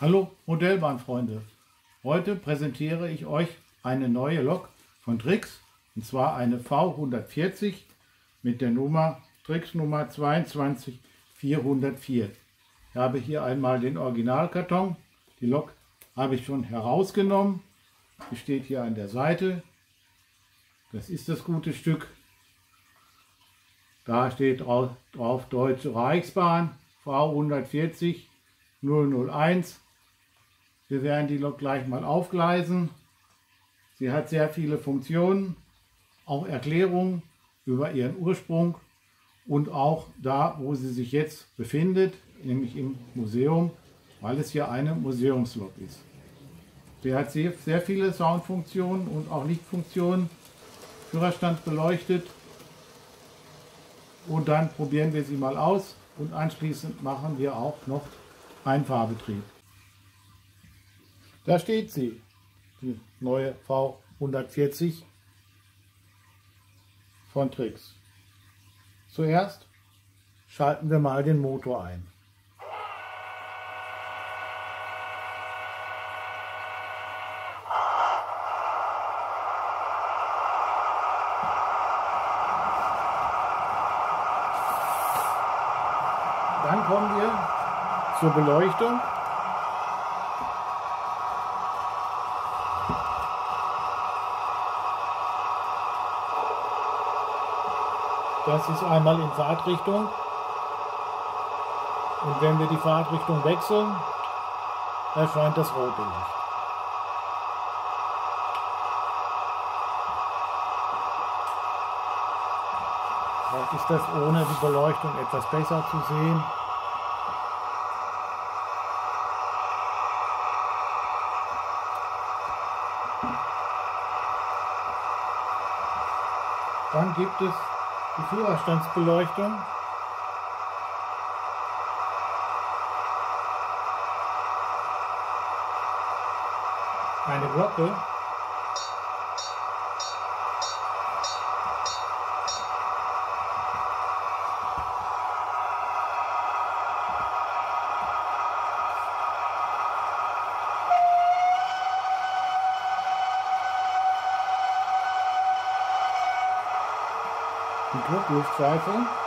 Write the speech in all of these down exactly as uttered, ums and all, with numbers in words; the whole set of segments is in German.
Hallo Modellbahnfreunde, heute präsentiere ich euch eine neue Lok von Trix, und zwar eine V hundertvierzig mit der Nummer Trix Nummer zweiundzwanzig vierhundertvier. Ich habe hier einmal den Originalkarton, die Lok habe ich schon herausgenommen, die steht hier an der Seite, das ist das gute Stück. Da steht drauf, drauf Deutsche Reichsbahn V hundertvierzig null null eins. Wir werden die Lok gleich mal aufgleisen. Sie hat sehr viele Funktionen, auch Erklärungen über ihren Ursprung und auch da, wo sie sich jetzt befindet, nämlich im Museum, weil es hier eine Museumslok ist. Sie hat sehr, sehr viele Soundfunktionen und auch Lichtfunktionen, Führerstand beleuchtet. Und dann probieren wir sie mal aus und anschließend machen wir auch noch Einfahrbetrieb. Da steht sie, die neue V hundertvierzig von Trix. Zuerst schalten wir mal den Motor ein. Dann kommen wir zur Beleuchtung. Das ist einmal in Fahrtrichtung. Und wenn wir die Fahrtrichtung wechseln, erscheint das rote Licht. Vielleicht ist das ohne die Beleuchtung etwas besser zu sehen. Dann gibt es die Führerstandsbeleuchtung. Eine Glocke. Die Druckluftzeichen.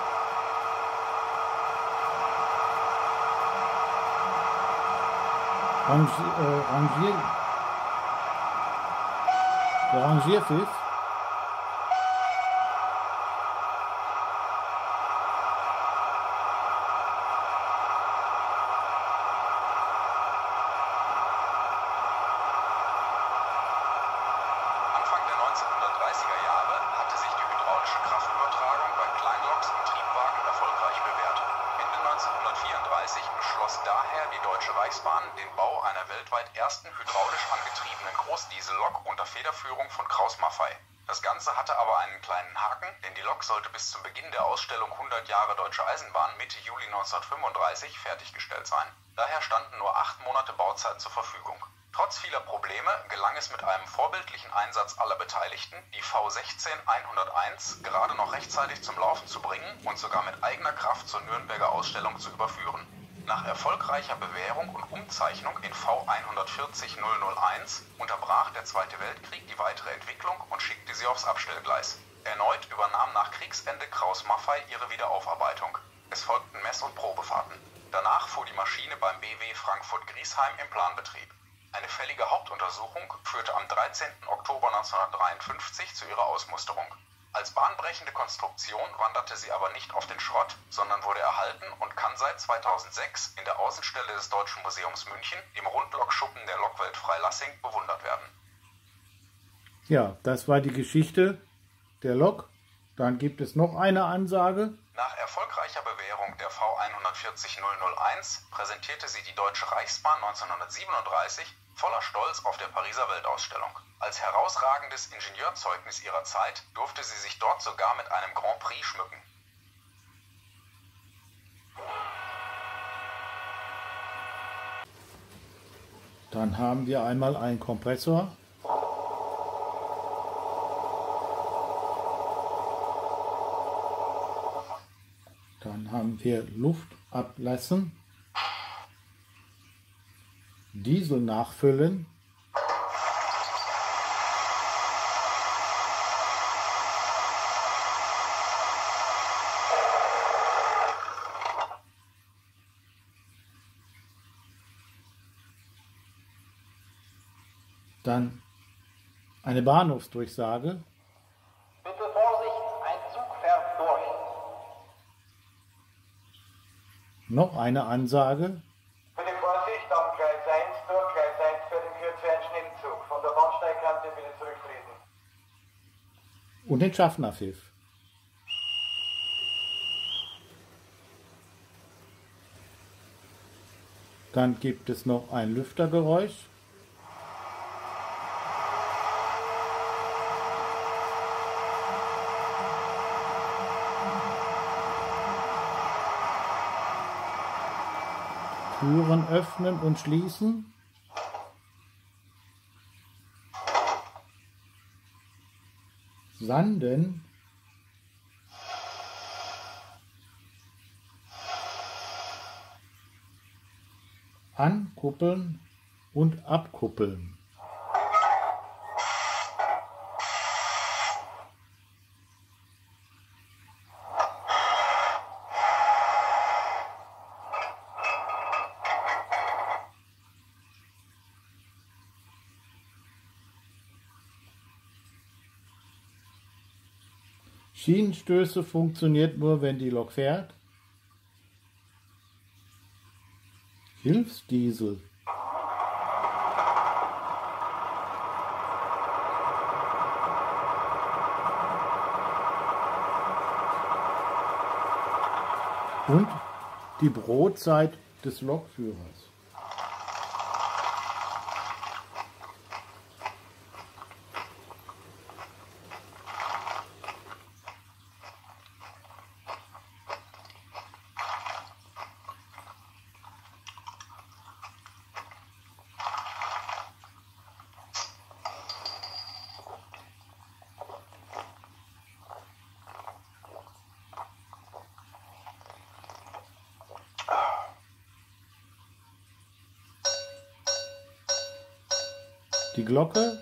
Rangi äh, Rangier der Rangierpfiff. neunzehnhundertdreißiger Jahre hatte sich die hydraulische Kraftübertragung bei Kleinloks und Triebwagen erfolgreich bewährt. Ende neunzehnhundertvierunddreißig beschloss daher die Deutsche Reichsbahn den Bau einer weltweit ersten hydraulisch angetriebenen Großdiesellok unter Federführung von Krauss-Maffei. Das Ganze hatte aber einen kleinen Haken, denn die Lok sollte bis zum Beginn der Ausstellung hundert Jahre Deutsche Eisenbahn Mitte Juli neunzehnhundertfünfunddreißig fertiggestellt sein. Daher standen nur acht Monate Bauzeit zur Verfügung. Trotz vieler Probleme gelang es mit einem vorbildlichen Einsatz aller Beteiligten, die V sechzehn hunderteins gerade noch rechtzeitig zum Laufen zu bringen und sogar mit eigener Kraft zur Nürnberger Ausstellung zu überführen. Nach erfolgreicher Bewährung und Umzeichnung in V hundertvierzig null null eins unterbrach der Zweite Weltkrieg die weitere Entwicklung und schickte sie aufs Abstellgleis. Erneut übernahm nach Kriegsende Krauss-Maffei ihre Wiederaufarbeitung. Es folgten Mess- und Probefahrten. Danach fuhr die Maschine beim B W Frankfurt-Griesheim im Planbetrieb. Eine fällige Hauptuntersuchung führte am dreizehnten Oktober neunzehnhundertdreiundfünfzig zu ihrer Ausmusterung. Als bahnbrechende Konstruktion wanderte sie aber nicht auf den Schrott, sondern wurde erhalten und kann seit zweitausendsechs in der Außenstelle des Deutschen Museums München im Rundlokschuppen der Lokwelt Freilassing bewundert werden. Ja, das war die Geschichte der Lok. Dann gibt es noch eine Ansage. Nach erfolgreicher Bewährung der V hundertvierzig null null eins präsentierte sie die Deutsche Reichsbahn neunzehnhundertsiebenunddreißig voller Stolz auf der Pariser Weltausstellung. Als herausragendes Ingenieurzeugnis ihrer Zeit durfte sie sich dort sogar mit einem Grand Prix schmücken. Dann haben wir einmal einen Kompressor. Dann haben wir Luft ablassen. Diesel nachfüllen. Dann eine Bahnhofsdurchsage. Bitte Vorsicht, ein Zug fährt durch. Noch eine Ansage. Bitte Vorsicht, am Gleis eins durch, Gleis eins fährt in Kürze ein Schnellzug. Von der Bahnsteigkante bitte zurücktreten. Und den Schaffnerpfiff. Dann gibt es noch ein Lüftergeräusch. Türen öffnen und schließen. Sanden. Ankuppeln und abkuppeln. Schienenstöße funktioniert nur, wenn die Lok fährt. Hilfsdiesel. Und die Brotzeit des Lokführers. Die Glocke.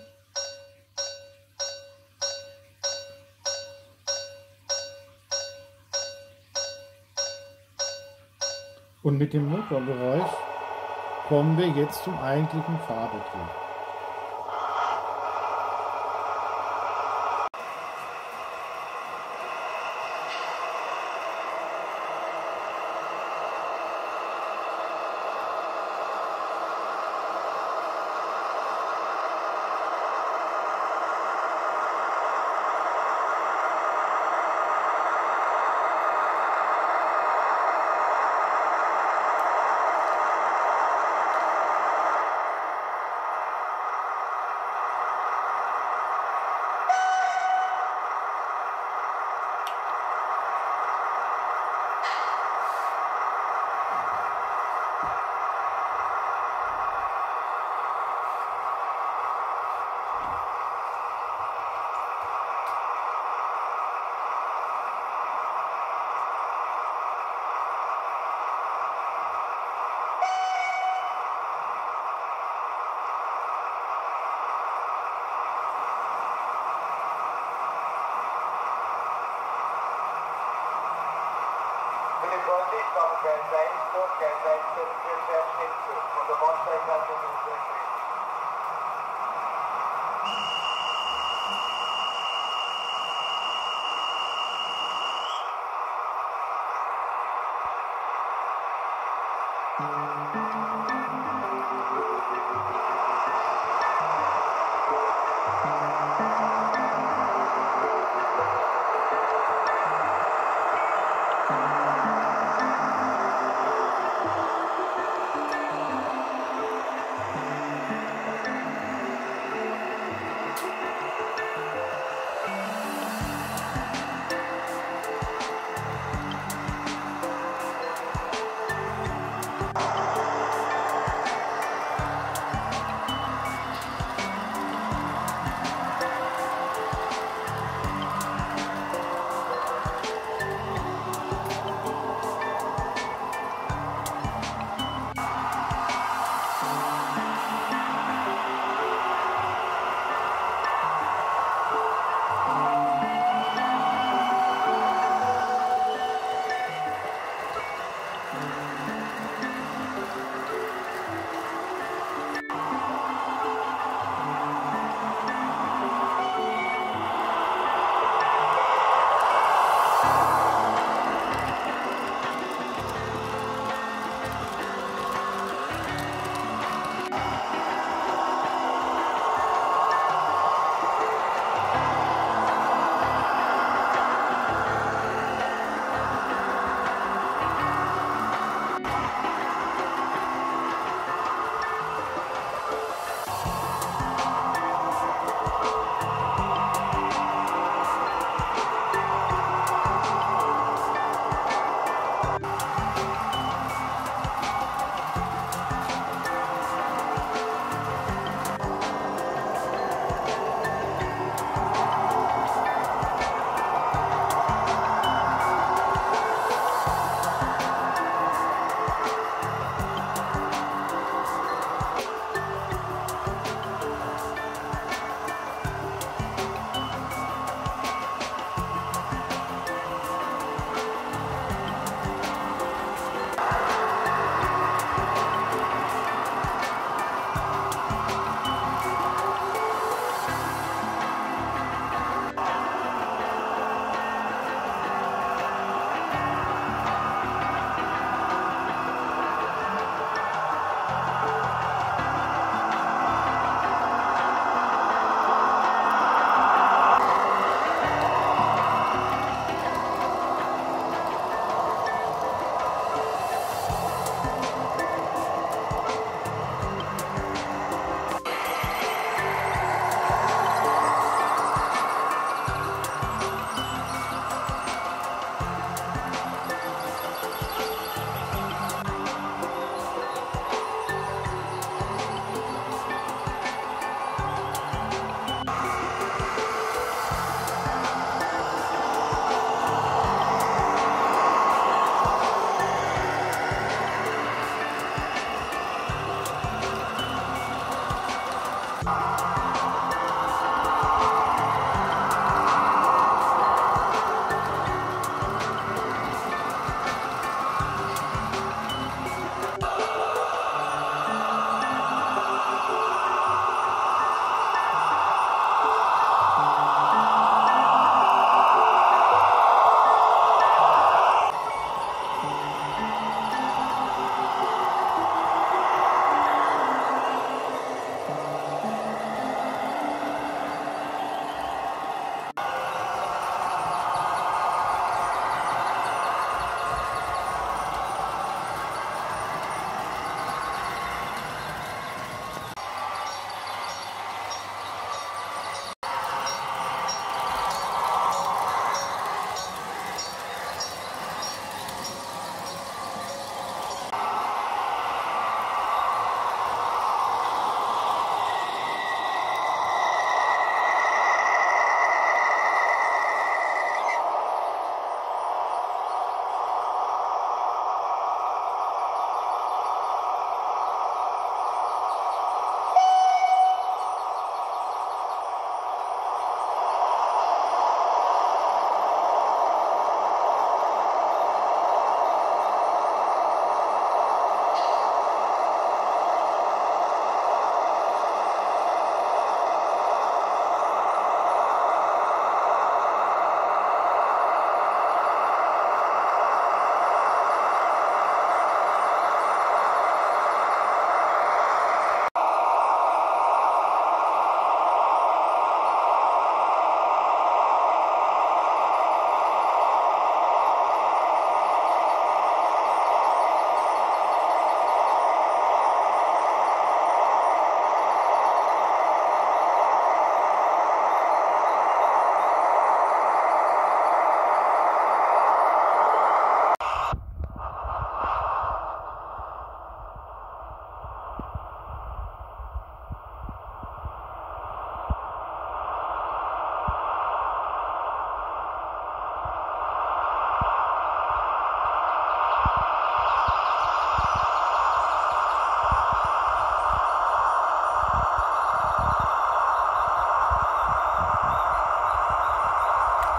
Und mit dem Motorgeräusch kommen wir jetzt zum eigentlichen Fahrbetrieb. Vorsicht, auf Gleis eins durch, Gleis eins fährt in Kürze ein Schnellzug. Von der Bahnsteigkante bitte zurücktreten.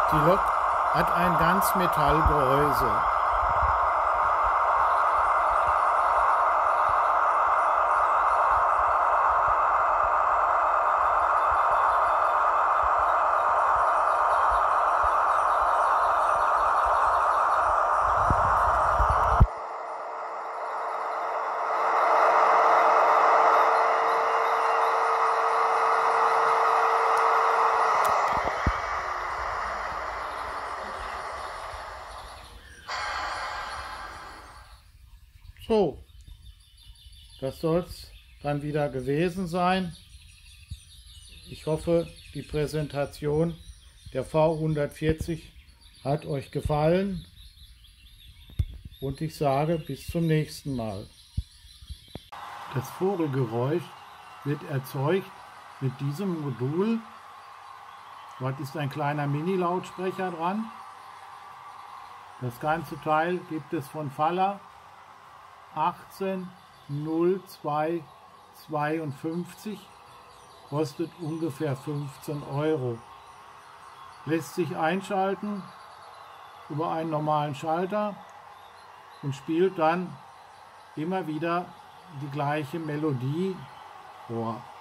Die Lok hat ein ganz Metallgehäuse. So, das soll es dann wieder gewesen sein. Ich hoffe, die Präsentation der V hundertvierzig hat euch gefallen und ich sage bis zum nächsten Mal. Das Vogelgeräusch wird erzeugt mit diesem Modul. Dort ist ein kleiner Mini-Lautsprecher dran. Das ganze Teil gibt es von Faller achtzehn null zwei zweiundfünfzig, kostet ungefähr fünfzehn Euro. Lässt sich einschalten über einen normalen Schalter und spielt dann immer wieder die gleiche Melodie vor.